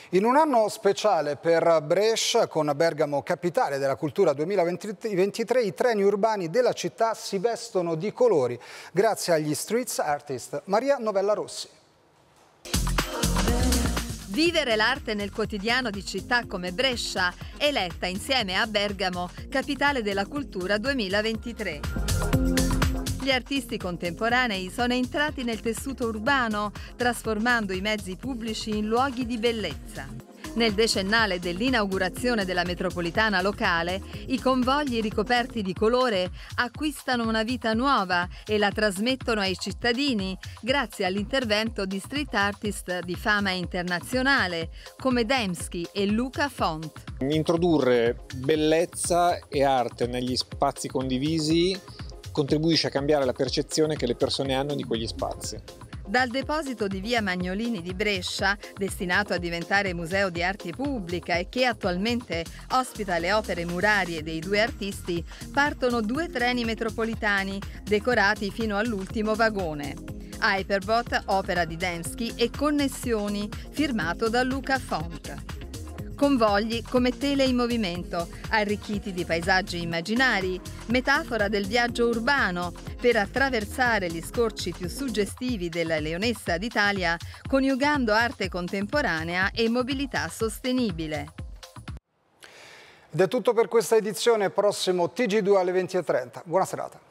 In un anno speciale per Brescia, con Bergamo capitale della cultura 2023, i treni urbani della città si vestono di colori grazie agli street artist. Maria Novella Rossi. Vivere l'arte nel quotidiano di città come Brescia, eletta insieme a Bergamo capitale della cultura 2023. Gli artisti contemporanei sono entrati nel tessuto urbano, trasformando i mezzi pubblici in luoghi di bellezza. Nel decennale dell'inaugurazione della metropolitana locale, i convogli ricoperti di colore acquistano una vita nuova e la trasmettono ai cittadini grazie all'intervento di street artist di fama internazionale come Dembski e Luca Font. Introdurre bellezza e arte negli spazi condivisi contribuisce a cambiare la percezione che le persone hanno di quegli spazi. Dal deposito di via Magnolini di Brescia, destinato a diventare museo di arte pubblica e che attualmente ospita le opere murarie dei due artisti, partono 2 treni metropolitani decorati fino all'ultimo vagone. Hyperbot, opera di Dembski, e Connessioni, firmato da Luca Font. Convogli come tele in movimento, arricchiti di paesaggi immaginari, metafora del viaggio urbano, per attraversare gli scorci più suggestivi della Leonessa d'Italia, coniugando arte contemporanea e mobilità sostenibile. Ed è tutto per questa edizione, prossimo TG2 alle 20:30. Buona serata.